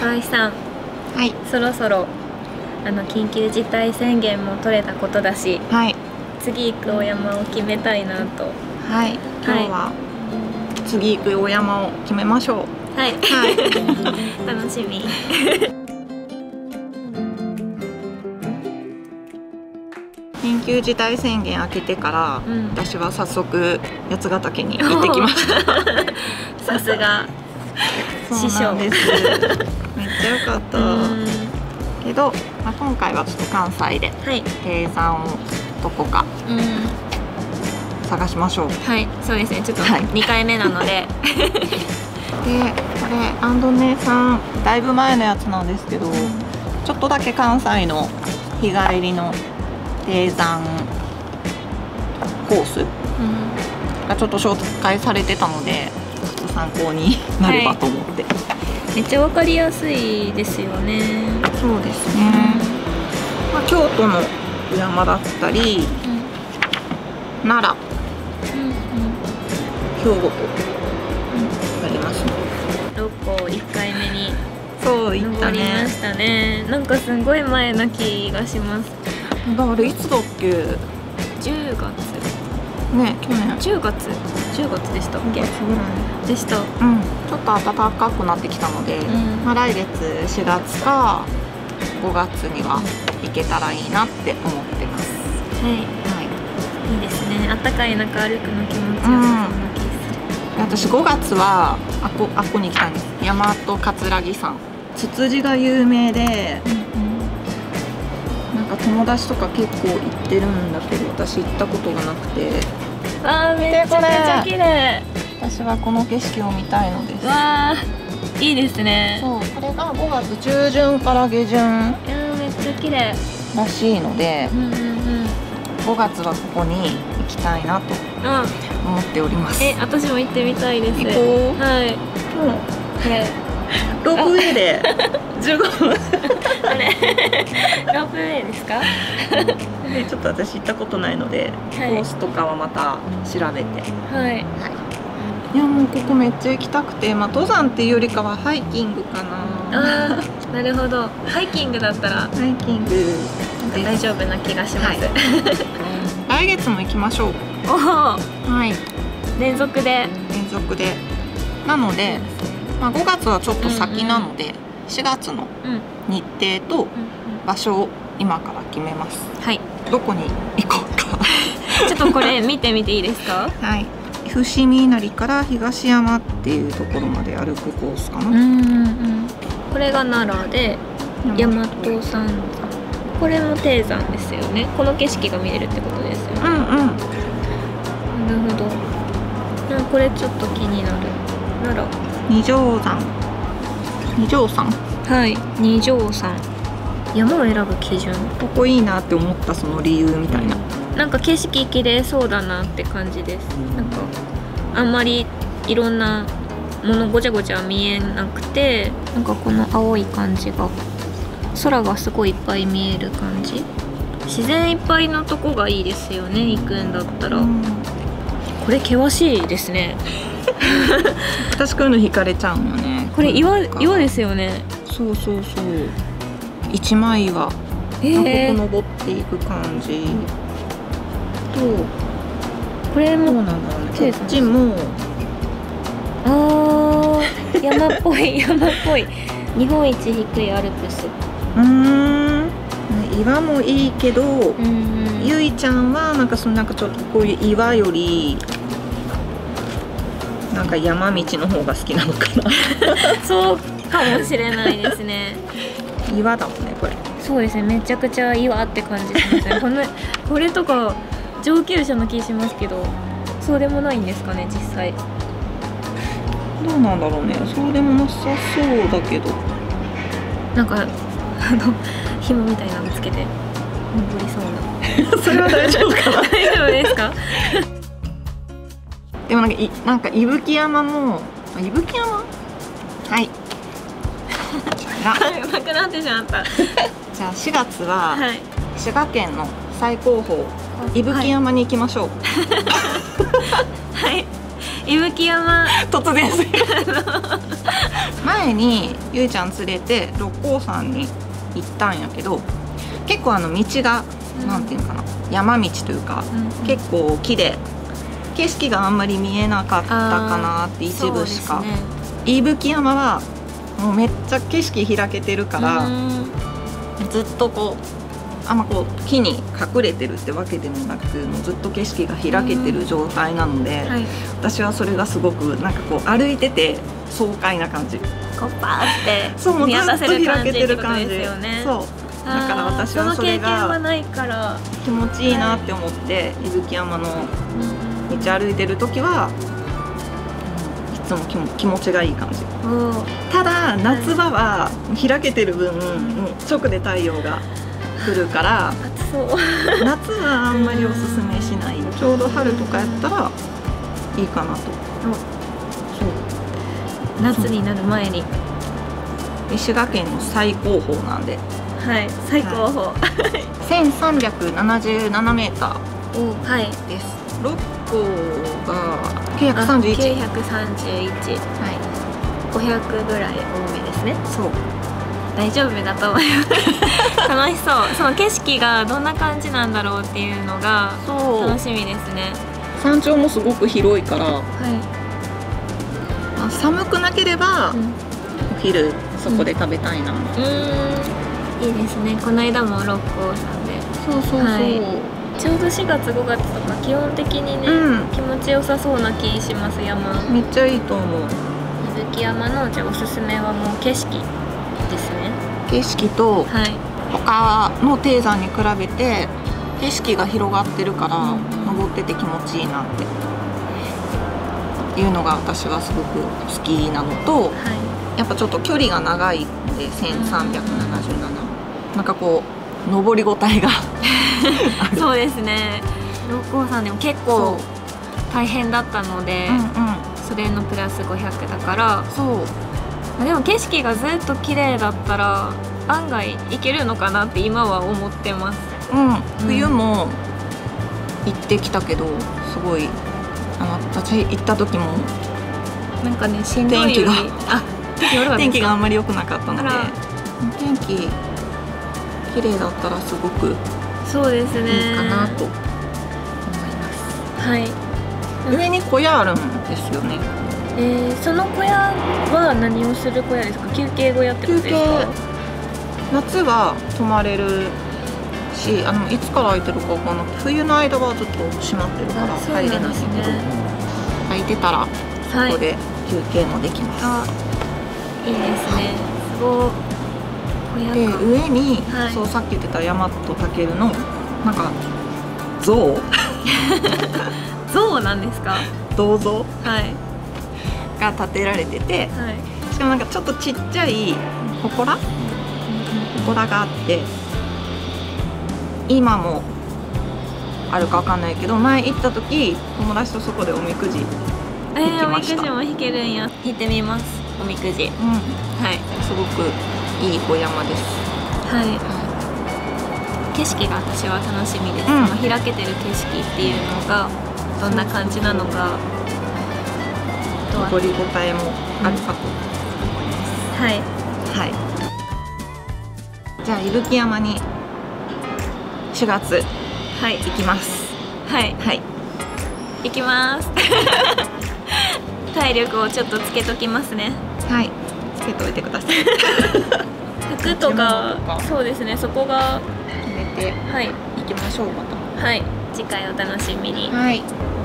河合さん、 はい、 そろそろ緊急事態宣言も取れたことだし、 はい、 次行くお山を決めたいなと。 はい、今日は次行くお山を決めましょう。 はい、 はい、 楽しみ。 緊急事態宣言明けてから、私は早速八ヶ岳に行ってきました。 さすが師匠です。 めっちゃ良かったけど、今回はちょっと関西で低山をどこか探しましょう。 はい、そうですね。ちょっと2回目なので。で、これアンドネさんだいぶ前のやつなんですけど、ちょっとだけ関西の日帰りの低山コースがちょっと紹介されてたので、ちょっと参考になればと思って、 めっちゃわかりやすいですよね。 そうですね、京都の山だったり、奈良、兵庫とありますね。 六甲1回目にそう行った登りましたね。なんかすごい前な気がします。 あれいつだっけ ？10月ね、去年 10月でしたっけ？ 10月ぐらいでした。 ちょっと暖かくなってきたので、来月4月か5月には行けたらいいなって思ってます。 はい、いいですね。暖かい中歩くの気持ちよさそうな気がする。 私5月はあっこに来たんです。大和葛城山、ツツジが有名で、なんか友達とか結構行ってるんだけど、私行ったことがなくて。 あー、めちゃくちゃ綺麗。 私はこの景色を見たいのです。 わー、いいですね。 そう、これが5月中旬から下旬めっちゃ綺麗らしいので、5月はここに行きたいなと思っております。 私も行ってみたいです。 行こう。 はい。これロープウェイで15分。 あれロープウェイですか？ ちょっと私行ったことないので、コースとかはまた調べて。はい。いや、もうここめっちゃ行きたくて、登山っていうよりかはハイキングかな。 なるほど。ハイキングだったらハイキング大丈夫な気がします。 来月も行きましょう。はい。 連続で。 なので、5月はちょっと先なので、4月の日程と場所を今から決めます。はい。どこに行こうか。 ちょっとこれ見てみていいですか？はい。 伏見稲荷から東山っていうところまで歩くコースかな。 これが奈良で大和三山。これも低山ですよね。この景色が見えるってことですよね。なるほど。これちょっと気になる。奈良二条山。 はい、二条山。山を選ぶ基準。 ここいいなって思ったその理由みたいな。 なんか景色綺麗そうだなって感じです。なんかあんまりいろんなものごちゃごちゃ見えなくて、なんかこの青い感じが、空がすごいいっぱい見える感じ。自然いっぱいのとこがいいですよね、行くんだったら。これ険しいですね。 私こういうの惹かれちゃうのね。 これ岩ですよね。 そう。一枚岩。ここ登っていく感じ。これもこっちも山っぽい日本一低いアルプス。 岩もいいけど、ゆいちゃんはなんかちょっとこういう岩よりなんか山道の方が好きなのかな。 そうかもしれないですね。 岩だもんね、これ。そうですね、 めちゃくちゃ岩って感じしますね。これとか上級者の気しますけど、そうでもないんですかね、実際。 どうなんだろうね。そうでもなさそうだけど。 なんか紐みたいなのつけて登りそうな。 それは大丈夫かな。 大丈夫ですか？ でもなんか伊吹山も伊吹山？はい。 なくなってしまった。 じゃあ4月は滋賀県の最高峰伊吹山に行きましょう。 はい。伊吹山。 突然すぎる。 前にゆいちゃん連れて六甲山に行ったんやけど、結構道が、なんていうのかな、山道というか、結構木で景色があんまり見えなかったかなって一部しか。伊吹山はもうめっちゃ景色開けてるから、ずっとこうあんまこう木に隠れてるってわけでもなく、もうずっと景色が開けてる状態なので、私はそれがすごくなんかこう歩いてて爽快な感じ。 こうパーってそうもうずっと見渡せる感開けじってことてる感じ。 ですよね。 そうだから私はそれその経験はがないから気持ちいいなって思って、伊吹山の道歩いてる時は、いつも気持ちがいい感じ。ただ夏場は開けてる分、直で太陽が来るから暑そう。 夏はあんまりおすすめしない。ちょうど春とかやったらいいかなと。 夏になる前に。 滋賀県の最高峰なんで、 はい、最高峰。 1377メーターはい。 です。六甲が931。 931。はい。500ぐらい多めですね。 そう。 大丈夫だと思います。楽しそう。その景色がどんな感じなんだろうっていうのが楽しみですね。 山頂もすごく広いから、 はい。 寒くなければ、お昼そこで食べたいな。 いいですね。この間も六甲山で。 そうそうそう。 はい、ちょうど4月5月とか気温的にね、気持ちよさそうな気します。山。 めっちゃいいと思う。 伊吹山のじゃあおすすめはもう景色ですね。 景色と、他の低山に比べて景色が広がってるから、登ってて気持ちいいなっていうのが私はすごく好きなのと、やっぱちょっと距離が長いので1377、なんかこう登りごたえがそうですね。六甲山でも結構大変だったので、それのプラス500だから、でも景色がずっと綺麗だったら案外行けるのかなって今は思ってます。冬も行ってきたけど、すごい私行った時もなんかね、しんどいより天気があんまり良くなかったので、天気綺麗だったらすごくそうですね、 いいかなと思います。 はい。 上に小屋あるんですよね。 その小屋は何をする小屋ですか？休憩小屋ってことですか？ 夏は泊まれるし、いつから空いてるかわかんなくて、冬の間はずっと閉まってるから入れないんだけど、空いてたらそこで休憩もできます。 いいですね。すごい。 で上に、そうさっき言ってた大和健のなんか像像なんですか？ 銅像が建てられてて、しかもなんかちょっとちっちゃい祠があって、今もあるかわかんないけど、前行った時友達とそこでおみくじ引きました。 おみくじも引けるんや。引いてみます。おみくじ。 すごくいいお山です。 景色が私は楽しみです。開けてる景色っていうのがどんな感じなのか、 登りごたえもあるかと思います。じゃあ伊吹山に4月行きます。 行きます。体力をちょっとつけときますね。 つけといてください。 服とか、そうですね、そこが決めて行きましょう。また次回お楽しみに。